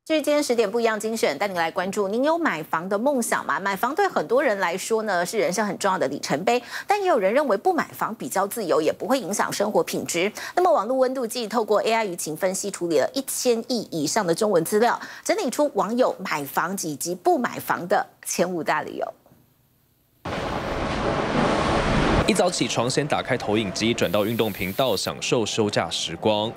至于今天10点不一样精选，带您来关注：您有买房的梦想吗？买房对很多人来说呢，是人生很重要的里程碑，但也有人认为不买房比较自由，也不会影响生活品质。那么，网络温度计透过 AI 舆情分析，处理了1000亿以上的中文资料，整理出网友买房以及不买房的前5大理由。 一早起床，先打开投影机，转到运动频道，享受休假时光。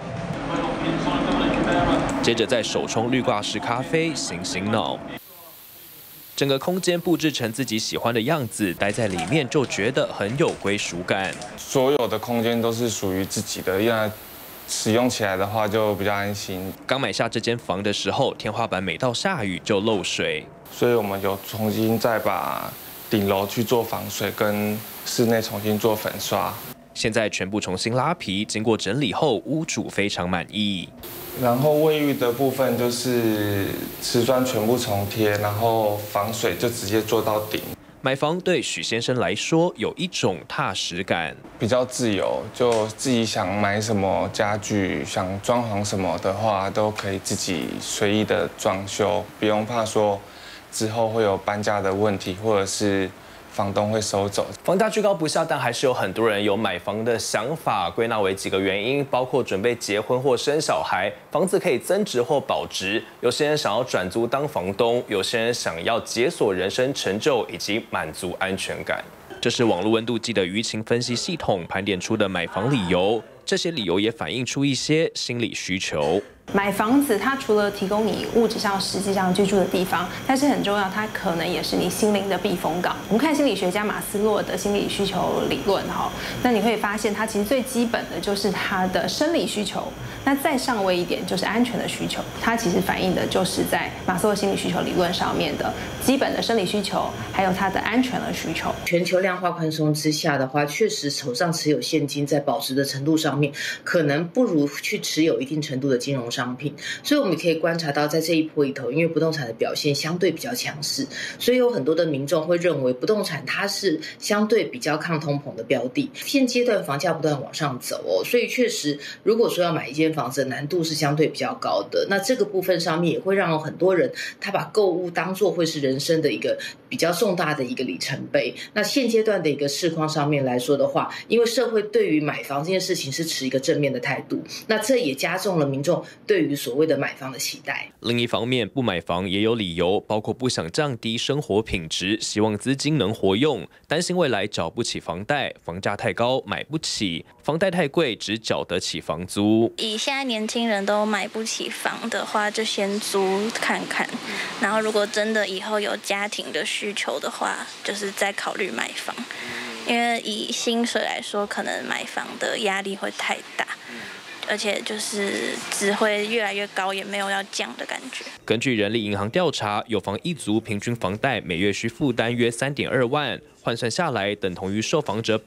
接着再手冲绿挂式咖啡，醒醒脑。整个空间布置成自己喜欢的样子，待在里面就觉得很有归属感。 所有的空间都是属于自己的，因为使用起来的话就比较安心。 刚买下这间房的时候，天花板每到下雨就漏水， 所以我们有重新再把顶楼去做防水，跟室内重新做粉刷。 现在全部重新拉皮，经过整理后，屋主非常满意。 然后卫浴的部分就是瓷砖全部重贴，然后防水就直接做到顶。 买房对许先生来说有一种踏实感， 比较自由，就自己想买什么家具、想装潢什么的话，都可以自己随意的装修，不用怕说之后会有搬家的问题，或者是房东会收走。 房价居高不下，但还是有很多人有买房的想法，归纳为几个原因，包括准备结婚或生小孩，房子可以增值或保值；有些人想要转租当房东，有些人想要解锁人生成就以及满足安全感。这是网络温度计的舆情分析系统盘点出的买房理由，这些理由也反映出一些心理需求。 买房子，它除了提供你物质上、实际上居住的地方，但是很重要，它可能也是你心灵的避风港。我们看心理学家马斯洛的心理需求理论哈，那你会发现，它其实最基本的就是它的生理需求，那再上位一点就是安全的需求。它其实反映的就是在马斯洛心理需求理论上面的基本的生理需求，还有它的安全的需求。 全球量化宽松之下的话，确实手上持有现金在保值的程度上面，可能不如去持有一定程度的金融商品，所以我们可以观察到，在这一波里头，因为不动产的表现相对比较强势，所以有很多的民众会认为不动产它是相对比较抗通膨的标的。现阶段房价不断往上走哦，所以确实，如果说要买一间房子，难度是相对比较高的。那这个部分上面也会让很多人他把购物当作会是人生的一个比较重大的一个里程碑。那现阶段的一个市况上面来说的话，因为社会对于买房这件事情是持一个正面的态度，那这也加重了民众对于所谓的买房的期待。 另一方面，不买房也有理由，包括不想降低生活品质，希望资金能活用，担心未来缴不起房贷，房价太高买不起，房贷太贵只缴得起房租。 以现在年轻人都买不起房的话，就先租看看，然后如果真的以后有家庭的需求的话，就是再考虑买房。因为以薪水来说，可能买房的压力会太大。而且就是只会越来越高，也没有要降的感觉。 根据人力银行调查，有房一族平均房贷每月需负担约3.2万，换算下来等同于受访者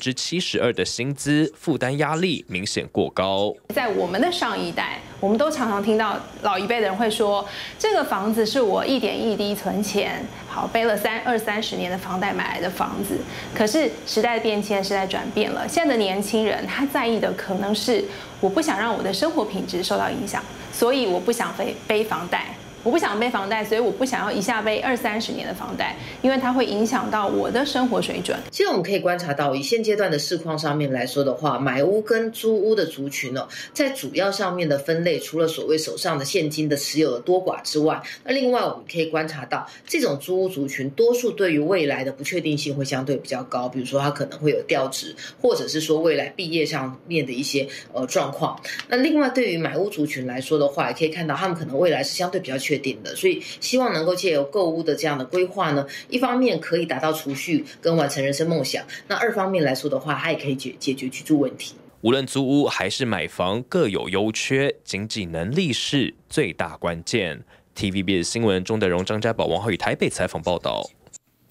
72%的薪资，负担压力明显过高。 在我们的上一代，我们都常常听到老一辈的人会说，这个房子是我一点一滴存钱，好背了20-30年的房贷买来的房子。可是时代变迁，时代转变了，现在的年轻人他在意的可能是，我不想让我的生活品质受到影响，所以我不想背房贷。我不想背房贷，所以我不想要一下背20-30年的房贷，因为它会影响到我的生活水准。 其实我们可以观察到，以现阶段的市况上面来说的话，买屋跟租屋的族群呢，在主要上面的分类，除了所谓手上的现金的持有的多寡之外，那另外我们可以观察到，这种租屋族群多数对于未来的不确定性会相对比较高，比如说它可能会有调职，或者是说未来毕业上面的一些状况。那另外对于买屋族群来说的话，也可以看到他们可能未来是相对比较确定的，所以希望能够借由购屋的这样的规划呢，一方面可以达到储蓄跟完成人生梦想，那二方面来说的话，它也可以解决居住问题。 无论租屋还是买房各有优缺，经济能力是最大关键。TVBS 新闻钟德荣、张家宝、王浩宇台北采访报道。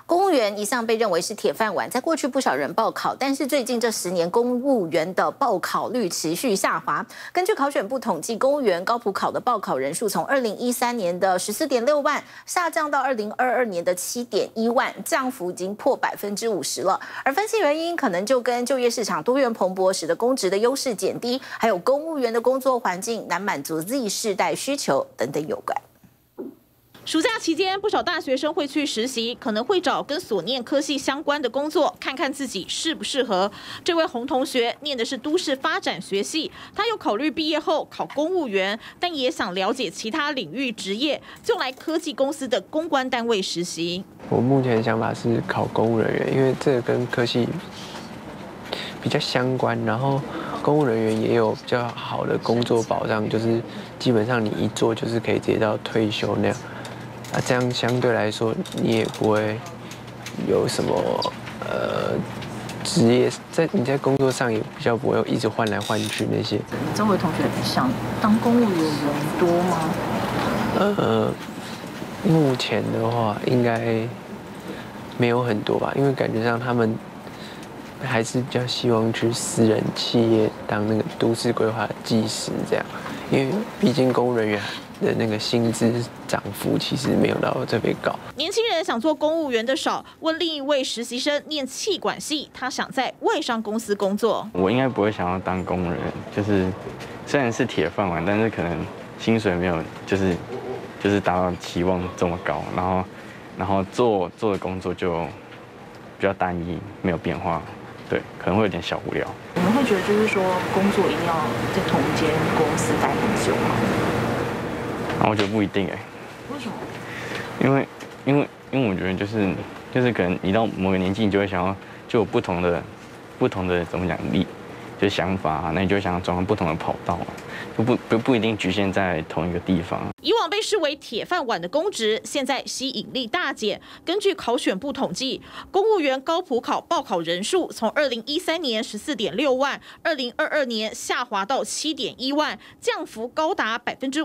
公务员一向被认为是铁饭碗，在过去不少人报考，但是最近这10年，公务员的报考率持续下滑。根据考选部统计，公务员高普考的报考人数从2013年的14.6万下降到2022年的7.1万，降幅已经破50%了。而分析原因，可能就跟就业市场多元蓬勃使得公职的优势减低，还有公务员的工作环境难满足 Z 世代需求等等有关。 暑假期间，不少大学生会去实习，可能会找跟所念科系相关的工作，看看自己适不适合。这位洪同学念的是都市发展学系，他有考虑毕业后考公务员，但也想了解其他领域职业，就来科技公司的公关单位实习。 我目前的想法是考公务人员，因为这个跟科系比较相关，然后公务人员也有比较好的工作保障，就是基本上你一做就是可以直接到退休那样。这样相对来说，你也不会有什么职业，你在工作上也比较不会一直换来换去那些。 周围同学想当公务员的人多吗？ 目前的话应该没有很多吧，因为感觉上他们还是比较希望去私人企业当那个都市规划技师这样，因为毕竟公务人员的那个薪资涨幅其实没有到特别高。 年轻人想做公务员的少，问另一位实习生念企管系，他想在外商公司工作。 我应该不会想要当公务人，就是虽然是铁饭碗，但是可能薪水没有就是达到期望这么高，然后做的工作就比较单一，没有变化，对，可能会有点小无聊。 你们会觉得就是说工作一定要在同一间公司待很久吗？ 我觉得不一定哎。 为什么？ 因为我觉得就是可能你到某个年纪，你就会想要就有不同的怎么讲就是想法啊，那你就会想要转换不同的跑道啊，就不一定局限在同一个地方。 以往被视为铁饭碗的公职，现在吸引力大减。根据考选部统计，公务员高普考报考人数从2013年14.6万，2022年下滑到7.1万，降幅高达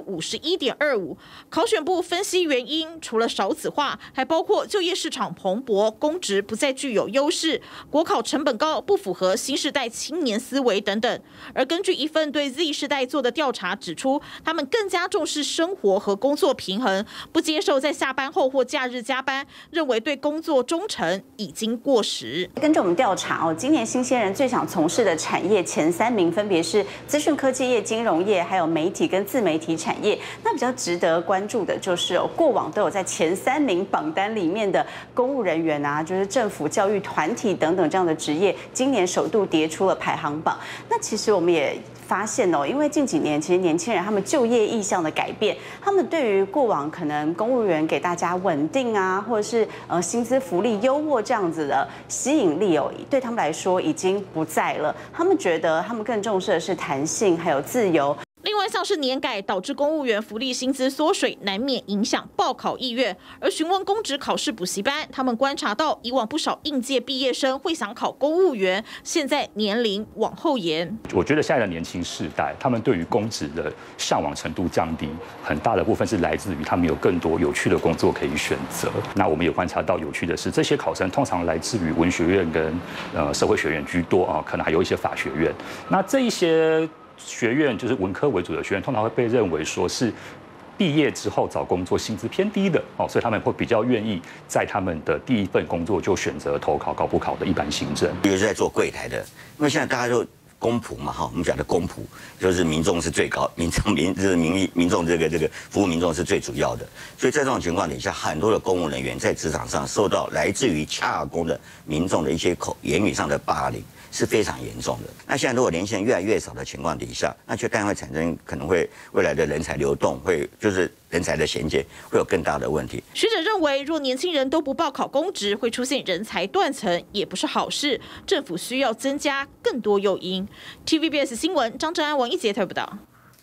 51.25%。考选部分析原因，除了少子化，还包括就业市场蓬勃，公职不再具有优势，国考成本高，不符合新世代青年思维等等。而根据一份对 Z 世代做的调查指出，他们更加重视生活和工作平衡，不接受在下班后或假日加班，认为对工作忠诚已经过时。 根据我们调查今年新鲜人最想从事的产业前3名分别是资讯科技业、金融业，还有媒体跟自媒体产业。那比较值得关注的就是过往都有在前3名榜单里面的公务人员啊，就是政府、教育团体等等这样的职业，今年首度跌出了排行榜。那其实我们也发现因为近几年其实年轻人他们就业意向的改变，他们对于过往可能公务员给大家稳定啊，或者是薪资福利优渥这样子的吸引力对他们来说已经不在了。他们觉得他们更重视的是弹性还有自由。 另外，像是年改导致公务员福利薪资缩水，难免影响报考意愿。而询问公职考试补习班，他们观察到以往不少应届毕业生会想考公务员，现在年龄往后延。 我觉得现在的年轻世代，他们对于公职的向往程度降低，很大的部分是来自于他们有更多有趣的工作可以选择。那我们有观察到有趣的是，这些考生通常来自于文学院跟社会学院居多啊，可能还有一些法学院。那这一些学院就是文科为主的学院，通常会被认为说是毕业之后找工作薪资偏低的所以他们会比较愿意在他们的第一份工作就选择投考高普考的一般行政。 比如在做柜台的，因为现在大家都公仆嘛我们讲的公仆就是民众是最高，民众这个服务民众是最主要的，所以在这种情况底下，很多的公务人员在职场上受到来自于洽公的民众的一些言语上的霸凌。是非常严重的。那现在如果年轻人越来越少的情况底下，那就当然会产生可能会未来的人才流动，会就是人才的衔接会有更大的问题。 学者认为，若年轻人都不报考公职，会出现人才断层，也不是好事。政府需要增加更多诱因。TVBS 新闻张正安、王一杰报道。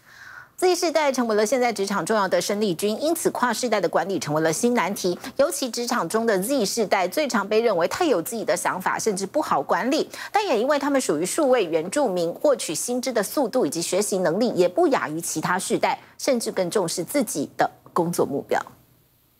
Z 世代成为了现在职场重要的生力军，因此跨世代的管理成为了新难题。尤其职场中的 Z 世代最常被认为太有自己的想法，甚至不好管理。但也因为他们属于数位原住民，获取薪资的速度以及学习能力也不亚于其他世代，甚至更重视自己的工作目标。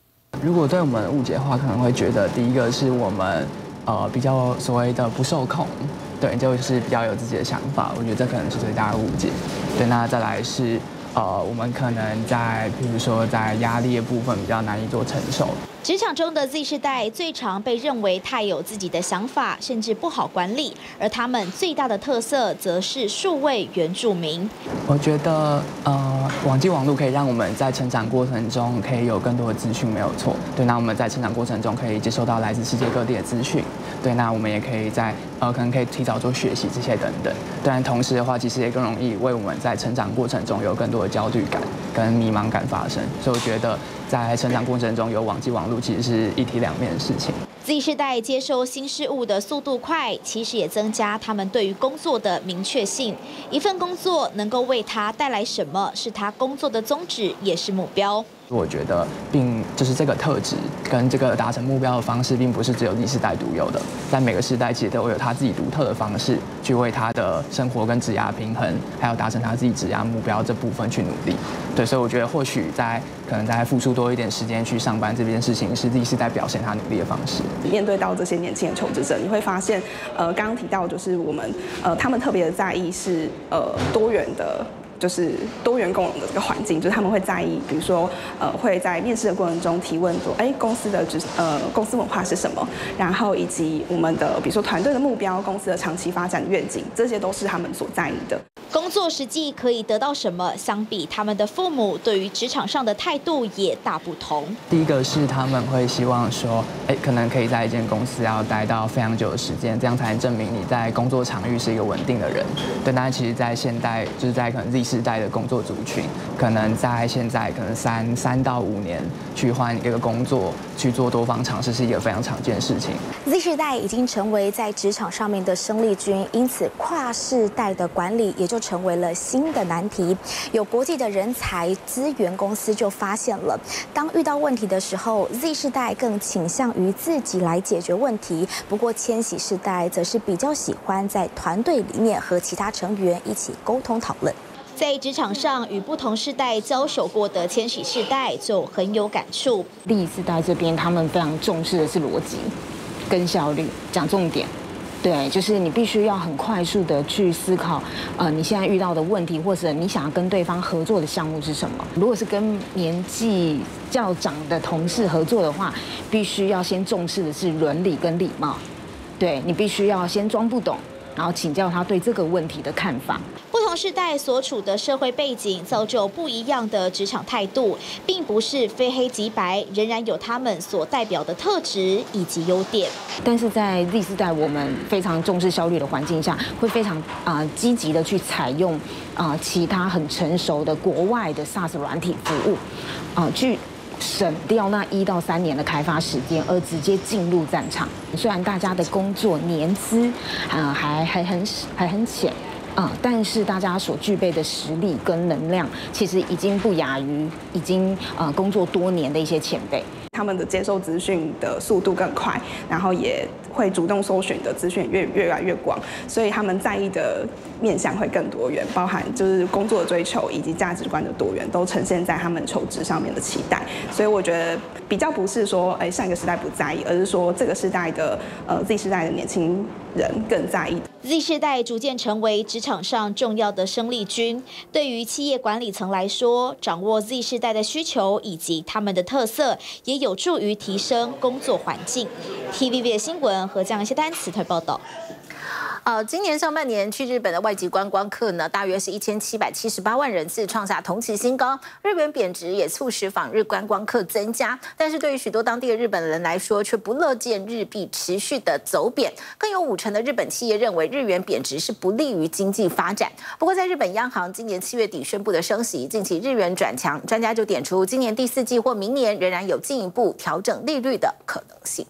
如果对我们误解的话，可能会觉得第一个是我们比较所谓的不受控，对，就是比较有自己的想法，我觉得这可能是最大的误解。对，那再来是我们可能在比如说在压力的部分比较难以做承受。 职场中的 Z 世代最常被认为太有自己的想法，甚至不好管理，而他们最大的特色则是数位原住民。 我觉得网际网络可以让我们在成长过程中可以有更多的资讯，没有错。对，那我们在成长过程中可以接收到来自世界各地的资讯。对，那我们也可以在可能可以提早做学习这些等等。当然，同时的话，其实也更容易为我们在成长过程中有更多的焦虑感跟迷茫感发生。所以我觉得在成长过程中有网际网络其实是一体两面的事情。 Z 世代接收新事物的速度快，其实也增加他们对于工作的明确性。一份工作能够为他带来什么，是他工作的宗旨，也是目标。 我觉得，就是这个特质跟这个达成目标的方式，并不是只有Z世代独有的，在每个世代其实都会有他自己独特的方式，去为他的生活跟职涯平衡，还有达成他自己职涯目标这部分去努力。对，所以我觉得或许可能在付出多一点时间去上班这件事情，是Z世代表现他努力的方式。 面对到这些年轻的求职者，你会发现，刚刚提到就是我们他们特别的在意是多元的。就是多元共融的这个环境，就是他们会在意，比如说，会在面试的过程中提问说，公司的公司文化是什么，然后以及我们的比如说团队的目标、公司的长期发展愿景，这些都是他们所在意的。 工作实际可以得到什么？相比他们的父母，对于职场上的态度也大不同。 第一个是他们会希望说，可能可以在一间公司要待到非常久的时间，这样才能证明你在工作场域是一个稳定的人。对，但其实，在现代，就是在可能Z世代的工作族群，可能在现在可能3到5年去换一个工作，去做多方尝试，是一个非常常见的事情。 Z 世代已经成为在职场上面的生力军，因此跨世代的管理也就成为了新的难题。有国际的人才资源公司就发现了，当遇到问题的时候 ，Z 世代更倾向于自己来解决问题。不过千禧世代则是比较喜欢在团队里面和其他成员一起沟通讨论。在职场上与不同世代交手过的千禧世代就很有感触。 Z世代这边他们非常重视的是逻辑跟效率，讲重点。对，就是你必须要很快速的去思考，你现在遇到的问题，或者你想要跟对方合作的项目是什么。如果是跟年纪较长的同事合作的话，必须要先重视的是伦理跟礼貌。对，你必须要先装不懂，然后请教他对这个问题的看法。 不同世代所处的社会背景造就不一样的职场态度，并不是非黑即白，仍然有他们所代表的特质以及优点。 但是在 Z 世代，我们非常重视效率的环境下，会非常积极的去采用其他很成熟的国外的 SaaS 软体服务，去省掉那1到3年的开发时间，而直接进入战场。虽然大家的工作年资还很浅。但是大家所具备的实力跟能量，其实已经不亚于已经工作多年的一些前辈。 他们的接受资讯的速度更快，然后也会主动搜寻的资讯越来越广，所以他们在意的面向会更多元，包含就是工作的追求以及价值观的多元，都呈现在他们求职上面的期待。所以我觉得比较不是说上一个时代不在意，而是说这个时代的Z 世代的年轻人更在意。 Z 世代逐渐成为职场上重要的生力军。对于企业管理层来说，掌握 Z 世代的需求以及他们的特色，也有助于提升工作环境。TVB 的新闻和这样一些单词推报道。今年上半年去日本的外籍观光客呢，大约是1778万人次，创下同期新高。日元贬值也促使访日观光客增加，但是对于许多当地的日本人来说，却不乐见日币持续的走贬。更有50%的日本企业认为日元贬值是不利于经济发展。不过，在日本央行今年7月底宣布的升息，近期日元转强，专家就点出今年第4季或明年仍然有进一步调整利率的可能性。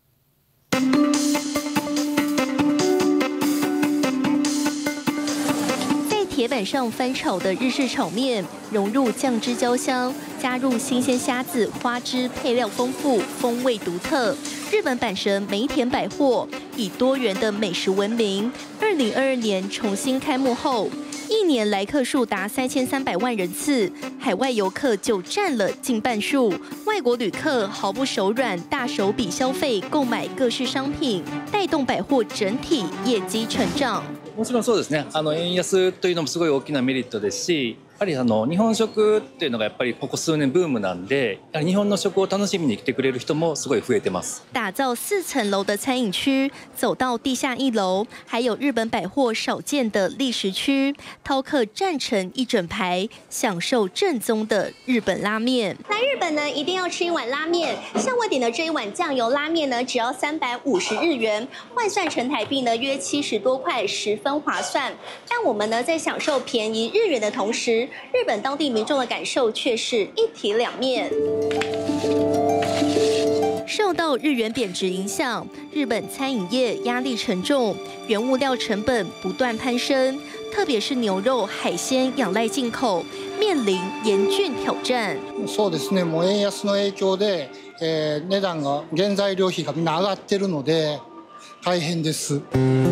铁板上翻炒的日式炒面，融入酱汁焦香，加入新鲜虾子、花枝，配料丰富，风味独特。日本阪神梅田百货以多元的美食闻名。2022年重新开幕后， 1年来客数达3300万人次，海外游客就占了近半数。外国旅客毫不手软，大手笔消费购买各式商品，带动百货整体业绩成長。 もちろんそうですね。円安というのもすごい大きなメリットですし。やはり日本食っていうのがやっぱりここ数年ブームなんで、やはり日本の食を楽しみに来てくれる人もすごい増えてます。 打造4層樓的餐飲區，走到地下1樓，還有日本百貨少見的歷食區，饕客站成一整排，享受正宗的日本拉麵。 來日本呢，一定要吃一碗拉麵。像我點的這一碗醬油拉麵呢，只要350日元，換算成台幣呢，約70多塊，十分划算。但我們呢，在享受便宜日元的同時，日本当地民众的感受却是一体两面。 受到日元贬值影响，日本餐饮业压力沉重，原物料成本不断攀升，特别是牛肉、海鲜仰赖进口，面臨嚴峻挑戰。 そうですね。もう円安の影響で、値段が原材料費がみんな上がってるので大変です。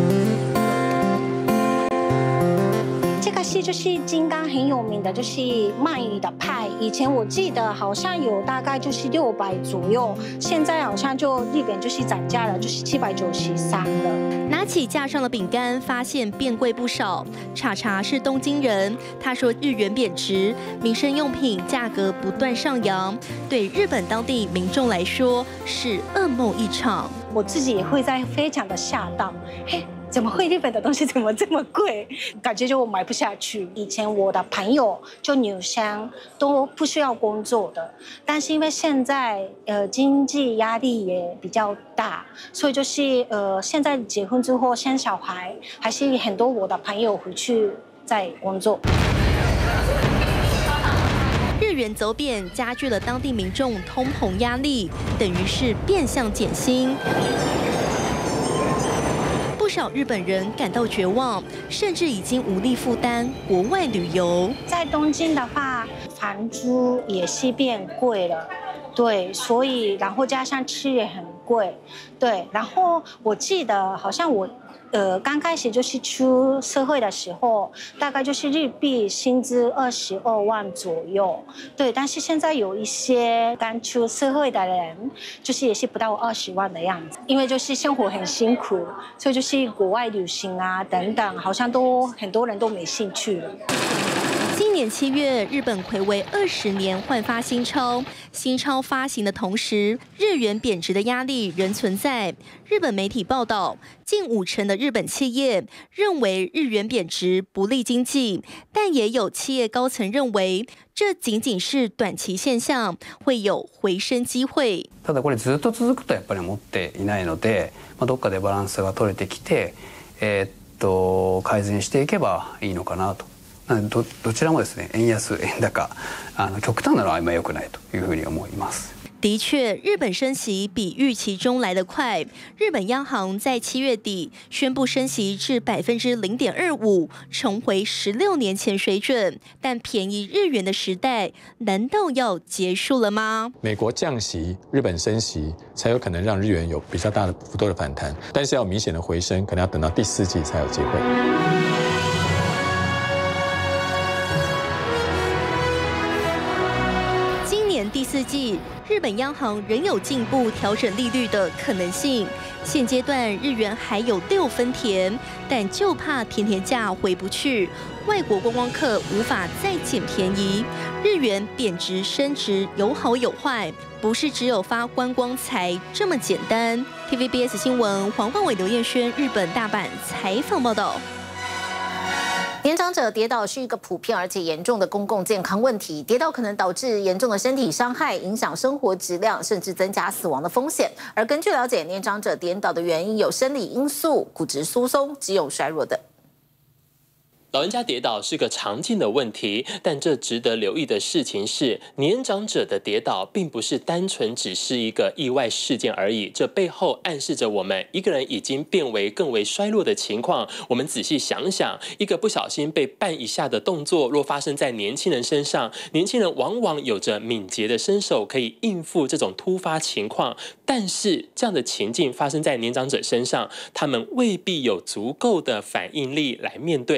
这个戏就是金刚很有名的，就是鳗鱼的派。以前我记得好像有大概就是600左右，现在好像就日本就是涨价了，就是793了。 拿起架上的饼干，发现变贵不少。查查是东京人，他说日元贬值，民生用品价格不断上扬，对日本当地民众来说是噩梦一场。 我自己也会在非常的吓到，嘿。怎么会日本的东西怎么这么贵？感觉就买不下去。以前我的朋友就女生都不需要工作的，但是因为现在经济压力也比较大，所以就是现在结婚之后生小孩，还是很多我的朋友回去在工作。 日元走贬加剧了当地民众通膨压力，等于是变相减薪。不少日本人感到绝望，甚至已经无力负担国外旅游。 在东京的话，房租也是变贵了，对，所以然后加上吃也很贵，对，然后我记得好像我。刚开始就是出社会的时候，大概就是日币薪资22万左右，对。但是现在有一些刚出社会的人，就是也是不到20万的样子，因为就是生活很辛苦，所以就是国外旅行啊等等，好像都很多人都没兴趣了。 今年7月，日本睽违20年换发新钞，新钞发行的同时，日元贬值的压力仍存在。日本媒体报道，近50%的日本企业认为日元贬值不利经济，但也有企业高层认为这仅仅是短期现象，会有回升機会。 ただこれずっと続くとやっぱり持っていないので、どっかでバランスが取れてきて、改善していけばいいのかなと。どちらもですね、円安円高、極端なのはあんまり良くないというふうに思います。 的确，日本升息比预期中来得快。日本央行在7月底宣布升息至0.25%，重回16年前水准。但便宜日元的时代，难道要结束了吗？ 美国降息，日本升息，才有可能让日元有比较大的幅度的反弹。但是要明显的回升，可能要等到第4季才有机会。 第4季，日本央行仍有进一步调整利率的可能性。现阶段日元还有6分甜，但就怕甜甜价回不去，外国观光客无法再捡便宜。日元贬值升值有好有坏，不是只有发观光财这么简单。TVBS 新闻黄冠伟、刘彦轩日本大阪采访报道。 年长者跌倒是一个普遍而且严重的公共健康问题，跌倒可能导致严重的身体伤害，影响生活质量，甚至增加死亡的风险。而根据了解，年长者跌倒的原因有生理因素、骨质疏松、肌肉衰弱等。 老人家跌倒是个常见的问题，但这值得留意的事情是，年长者的跌倒并不是单纯只是一个意外事件而已，这背后暗示着我们一个人已经变为更为衰弱的情况。我们仔细想想，一个不小心被绊一下的动作，若发生在年轻人身上，年轻人往往有着敏捷的身手可以应付这种突发情况，但是这样的情境发生在年长者身上，他们未必有足够的反应力来面对，甚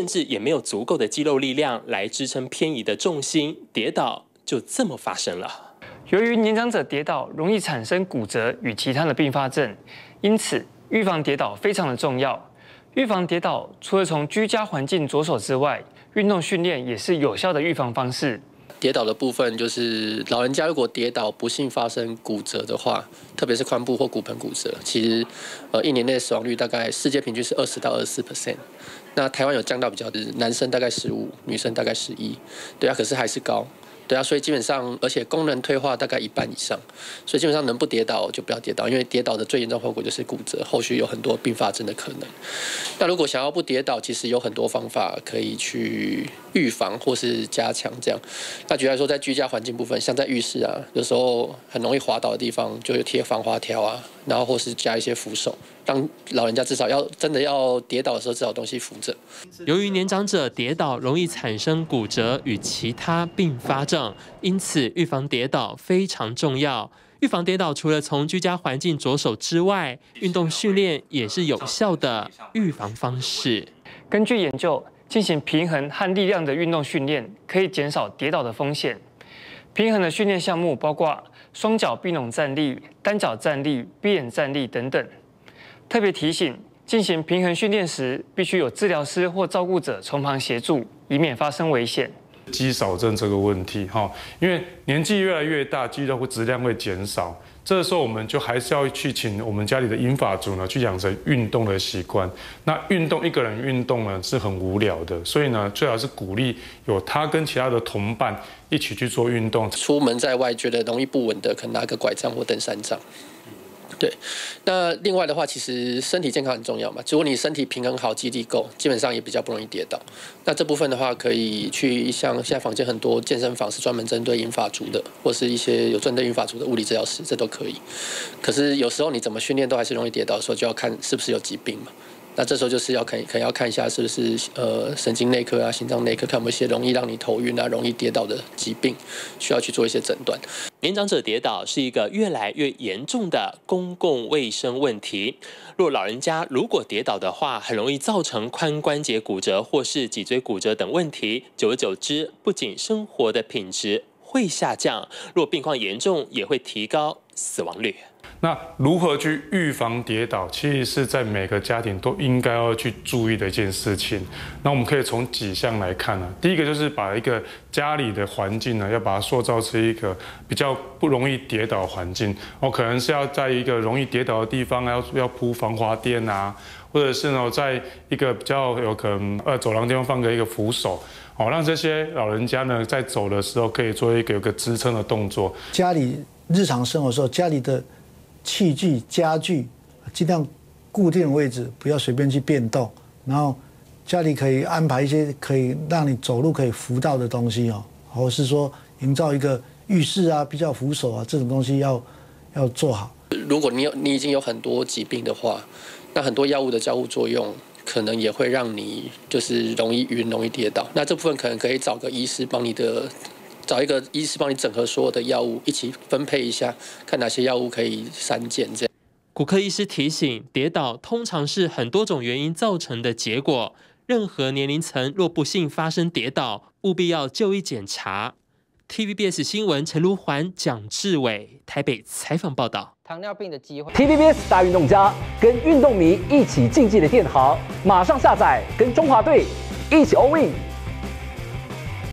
至也没有足够的肌肉力量来支撑偏移的重心，跌倒就这么发生了。 由于年长者跌倒容易产生骨折与其他的并发症，因此预防跌倒非常的重要。预防跌倒除了从居家环境着手之外，运动训练也是有效的预防方式。 跌倒的部分就是老人家如果跌倒不幸发生骨折的话，特别是髋部或骨盆骨折，其实1年内死亡率大概世界平均是20到24%，那台湾有降到比较低，男生大概15%，女生大概11%，对啊，可是还是高。对啊，所以基本上，而且功能退化大概1半以上，所以基本上能不跌倒就不要跌倒，因为跌倒的最严重后果就是骨折，后续有很多并发症的可能。那如果想要不跌倒，其实有很多方法可以去预防或是加强这样。那举例来说，在居家环境部分，像在浴室啊，有时候很容易滑倒的地方，就有贴防滑条啊，然后或是加一些扶手，让老人家至少真的要跌倒的时候，至少有东西扶着。 由于年长者跌倒容易产生骨折与其他并发症，因此预防跌倒非常重要。预防跌倒除了从居家环境着手之外，运动训练也是有效的预防方式。 根据研究，进行平衡和力量的运动训练可以减少跌倒的风险。平衡的训练项目包括双脚并拢站立、单脚站立、闭眼站立等等。特别提醒，进行平衡训练时，必须有治疗师或照顾者从旁协助，以免发生危险。 肌少症这个问题，因为年纪越来越大，肌肉质量会减少。这时候我们就还是要去请我们家里的银发族呢，去养成运动的习惯。那运动一个人运动呢是很无聊的，所以呢，最好是鼓励有他跟其他的同伴一起去做运动。 出门在外觉得容易不稳的，可能拿个拐杖或登山杖。对，那另外的话，其实身体健康很重要嘛。如果你身体平衡好，肌力够，基本上也比较不容易跌倒。那这部分的话，可以去像现在坊间很多健身房是专门针对银发族的，或是一些有针对银发族的物理治疗师，这都可以。可是有时候你怎么训练都还是容易跌倒的时候，就要看是不是有疾病嘛。那这时候就是可能要看一下是不是神经内科啊、心脏内科，看有没有一些容易让你头晕啊、容易跌倒的疾病，需要去做一些诊断。 年长者跌倒是一个越来越严重的公共卫生问题。若老人家如果跌倒的话，很容易造成髋关节骨折或是脊椎骨折等问题。久而久之，不仅生活的品质会下降，若病况严重，也会提高死亡率。 那如何去预防跌倒，其实是在每个家庭都应该要去注意的一件事情。那我们可以从几项来看呢。第一个就是把一个家里的环境呢，要把它塑造成一个比较不容易跌倒的环境。可能是要在一个容易跌倒的地方要铺防滑垫啊，或者是呢，在一个比较有可能走廊地方放一个扶手，让这些老人家呢在走的时候可以做有个支撑的动作。 家里日常生活的时候，家里的器具、家具尽量固定的位置，不要随便去变动。然后家里可以安排一些可以让你走路可以扶到的东西或是说营造一个浴室啊，比较扶手啊，这种东西要做好。 如果你已经有很多疾病的话，那很多药物的交互作用可能也会让你就是容易晕、容易跌倒。那这部分可能可以找一个医师帮你整合所有的药物，一起分配一下，看哪些药物可以删减这样。 骨科医师提醒，跌倒通常是很多种原因造成的结果，任何年龄层若不幸发生跌倒，务必要就医检查。TVBS 新闻陈如环、蒋志伟台北采访报道。 糖尿病的机会 ，TVBS 大运动家跟运动迷一起竞技的电行，马上下载，跟中华队一起 all in。